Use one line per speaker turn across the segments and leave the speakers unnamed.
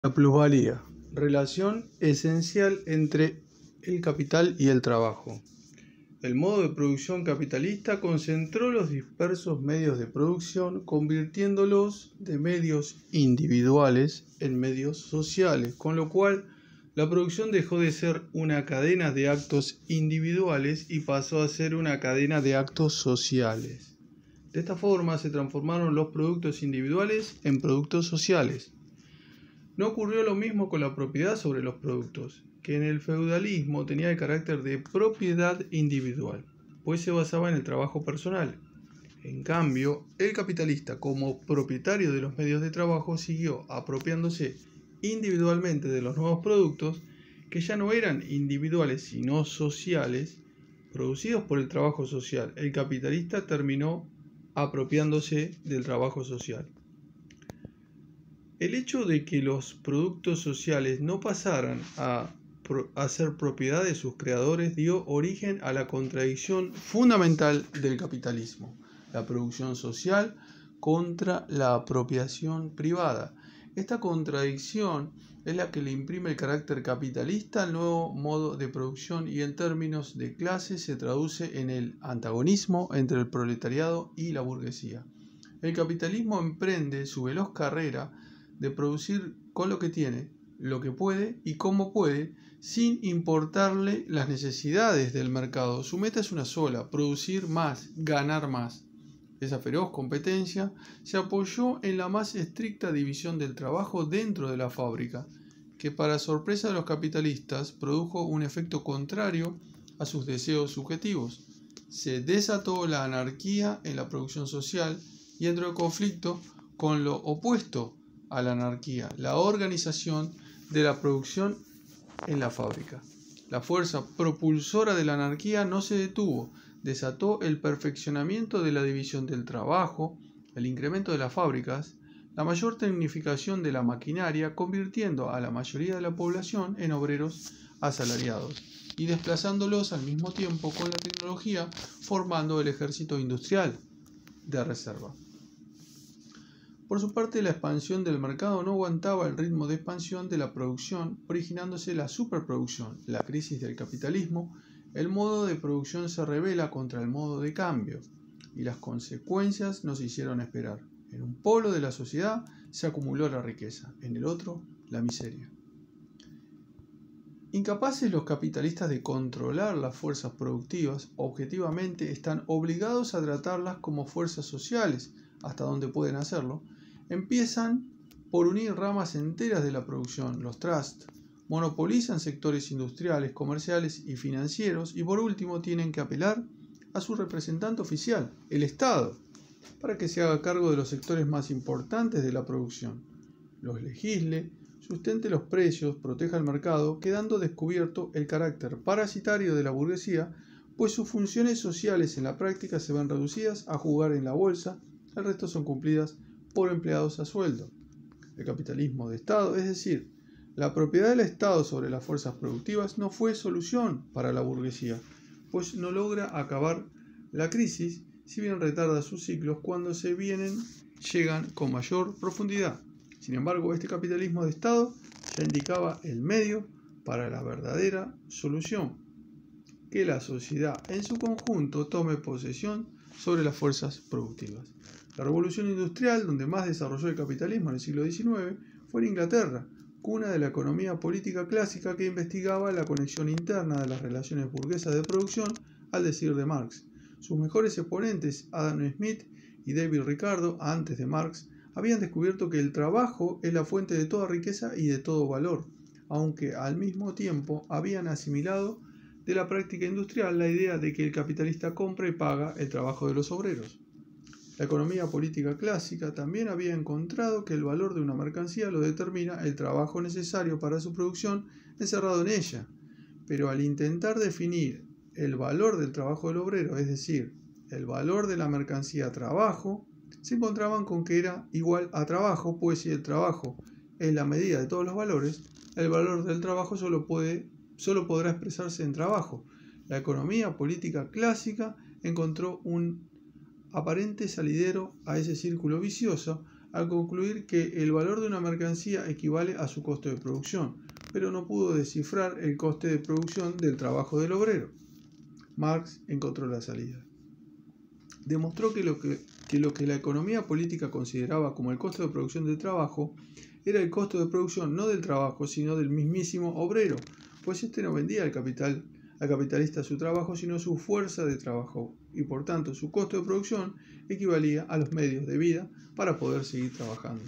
La plusvalía, relación esencial entre el capital y el trabajo. El modo de producción capitalista concentró los dispersos medios de producción, convirtiéndolos de medios individuales en medios sociales, con lo cual la producción dejó de ser una cadena de actos individuales y pasó a ser una cadena de actos sociales. De esta forma se transformaron los productos individuales en productos sociales. No ocurrió lo mismo con la propiedad sobre los productos, que en el feudalismo tenía el carácter de propiedad individual, pues se basaba en el trabajo personal. En cambio, el capitalista, como propietario de los medios de trabajo, siguió apropiándose individualmente de los nuevos productos, que ya no eran individuales sino sociales, producidos por el trabajo social. El capitalista terminó apropiándose del trabajo social. El hecho de que los productos sociales no pasaran a ser propiedad de sus creadores dio origen a la contradicción fundamental del capitalismo, la producción social contra la apropiación privada. Esta contradicción es la que le imprime el carácter capitalista al nuevo modo de producción y en términos de clase se traduce en el antagonismo entre el proletariado y la burguesía. El capitalismo emprende su veloz carrera de producir con lo que tiene, lo que puede y cómo puede, sin importarle las necesidades del mercado. Su meta es una sola: producir más, ganar más. Esa feroz competencia se apoyó en la más estricta división del trabajo dentro de la fábrica, que para sorpresa de los capitalistas produjo un efecto contrario a sus deseos subjetivos. Se desató la anarquía en la producción social y entró en conflicto con lo opuesto a la anarquía, la organización de la producción en la fábrica. La fuerza propulsora de la anarquía no se detuvo, desató el perfeccionamiento de la división del trabajo, el incremento de las fábricas, la mayor tecnificación de la maquinaria, convirtiendo a la mayoría de la población en obreros asalariados y desplazándolos al mismo tiempo con la tecnología, formando el ejército industrial de reserva. Por su parte, la expansión del mercado no aguantaba el ritmo de expansión de la producción, originándose la superproducción, la crisis del capitalismo. El modo de producción se rebela contra el modo de cambio, y las consecuencias nos hicieron esperar. En un polo de la sociedad se acumuló la riqueza, en el otro la miseria. Incapaces los capitalistas de controlar las fuerzas productivas, objetivamente están obligados a tratarlas como fuerzas sociales, hasta donde pueden hacerlo. Empiezan por unir ramas enteras de la producción, los trusts, monopolizan sectores industriales, comerciales y financieros y por último tienen que apelar a su representante oficial, el Estado, para que se haga cargo de los sectores más importantes de la producción, los legisle, sustente los precios, proteja el mercado, quedando descubierto el carácter parasitario de la burguesía, pues sus funciones sociales en la práctica se ven reducidas a jugar en la bolsa, el resto son cumplidas por empleados a sueldo. El capitalismo de Estado, es decir, la propiedad del Estado sobre las fuerzas productivas, no fue solución para la burguesía, pues no logra acabar la crisis, si bien retarda sus ciclos cuando llegan con mayor profundidad. Sin embargo, este capitalismo de Estado ya indicaba el medio para la verdadera solución: que la sociedad en su conjunto tome posesión sobre las fuerzas productivas. La revolución industrial, donde más desarrolló el capitalismo en el siglo XIX, fue en Inglaterra, cuna de la economía política clásica que investigaba la conexión interna de las relaciones burguesas de producción, al decir de Marx. Sus mejores exponentes, Adam Smith y David Ricardo, antes de Marx, habían descubierto que el trabajo es la fuente de toda riqueza y de todo valor, aunque al mismo tiempo habían asimilado de la práctica industrial la idea de que el capitalista compra y paga el trabajo de los obreros. La economía política clásica también había encontrado que el valor de una mercancía lo determina el trabajo necesario para su producción encerrado en ella, pero al intentar definir el valor del trabajo del obrero, es decir, el valor de la mercancía trabajo, se encontraban con que era igual a trabajo, pues si el trabajo es la medida de todos los valores, el valor del trabajo solo podrá expresarse en trabajo. La economía política clásica encontró un aparente salidero a ese círculo vicioso al concluir que el valor de una mercancía equivale a su costo de producción, pero no pudo descifrar el coste de producción del trabajo del obrero. Marx encontró la salida. Demostró que lo que la economía política consideraba como el costo de producción del trabajo era el costo de producción no del trabajo, sino del mismísimo obrero, pues éste no vendía al capitalista su trabajo, sino su fuerza de trabajo, y por tanto su costo de producción equivalía a los medios de vida para poder seguir trabajando.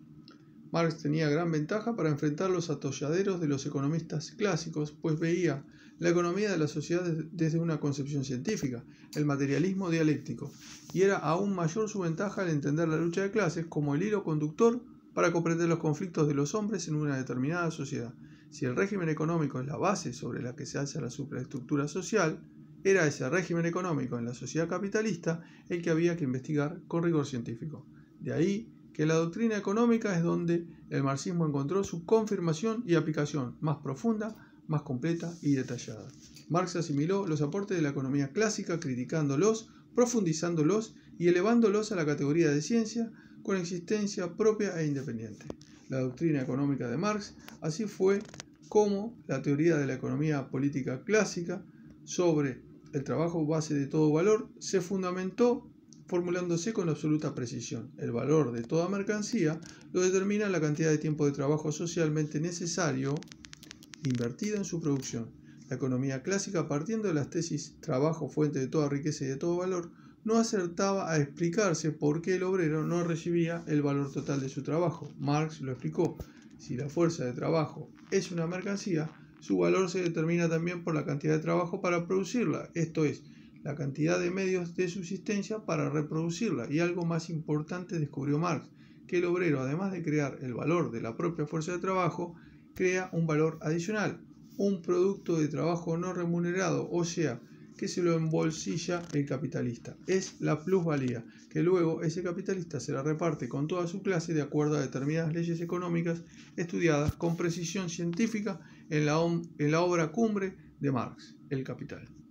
Marx tenía gran ventaja para enfrentar los atolladeros de los economistas clásicos, pues veía la economía de la sociedad desde una concepción científica, el materialismo dialéctico, y era aún mayor su ventaja al entender la lucha de clases como el hilo conductor para comprender los conflictos de los hombres en una determinada sociedad. Si el régimen económico es la base sobre la que se alza la superestructura social, era ese régimen económico en la sociedad capitalista el que había que investigar con rigor científico. De ahí que la doctrina económica es donde el marxismo encontró su confirmación y aplicación más profunda, más completa y detallada. Marx asimiló los aportes de la economía clásica, criticándolos, profundizándolos y elevándolos a la categoría de ciencia con existencia propia e independiente. La doctrina económica de Marx así fue como la teoría de la economía política clásica sobre el trabajo base de todo valor se fundamentó formulándose con absoluta precisión. El valor de toda mercancía lo determina la cantidad de tiempo de trabajo socialmente necesario invertida en su producción. La economía clásica, partiendo de las tesis trabajo, fuente de toda riqueza y de todo valor, no acertaba a explicarse por qué el obrero no recibía el valor total de su trabajo. Marx lo explicó. Si la fuerza de trabajo es una mercancía, su valor se determina también por la cantidad de trabajo para producirla, esto es, la cantidad de medios de subsistencia para reproducirla. Y algo más importante descubrió Marx, que el obrero, además de crear el valor de la propia fuerza de trabajo, crea un valor adicional, un producto de trabajo no remunerado, o sea, que se lo embolsilla el capitalista. Es la plusvalía, que luego ese capitalista se la reparte con toda su clase de acuerdo a determinadas leyes económicas estudiadas con precisión científica en la obra cumbre de Marx, El Capital.